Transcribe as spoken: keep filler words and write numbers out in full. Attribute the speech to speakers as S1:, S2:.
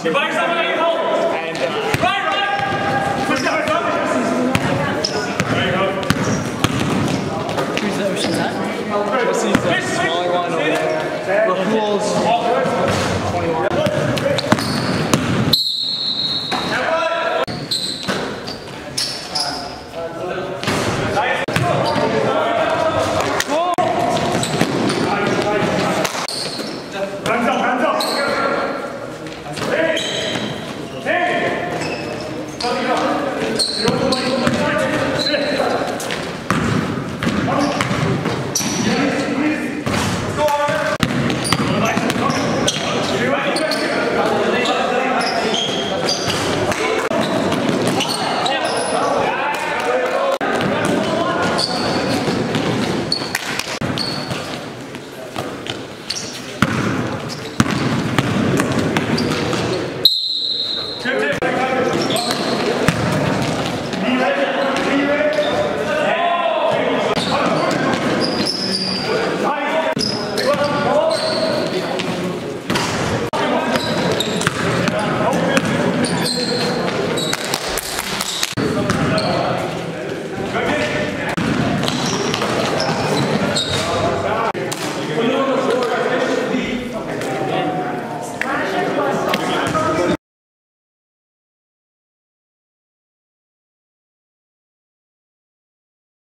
S1: You're by yourself, you hold. And uh, right, right. Push up. There you go.
S2: Who's the ocean's at?
S3: What's the smaller one over there?